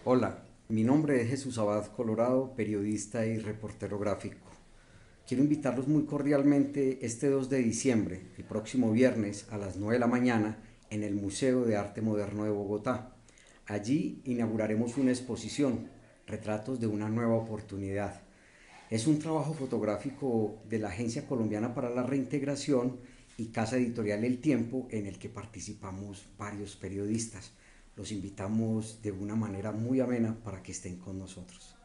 Hola, mi nombre es Jesús Abad Colorado, periodista y reportero gráfico. Quiero invitarlos muy cordialmente este 2 de diciembre, el próximo viernes a las 9 de la mañana, en el Museo de Arte Moderno de Bogotá. Allí inauguraremos una exposición, Retratos de una nueva oportunidad. Es un trabajo fotográfico de la Agencia Colombiana para la Reintegración y Casa Editorial El Tiempo, en el que participamos varios periodistas. Los invitamos de una manera muy amena para que estén con nosotros.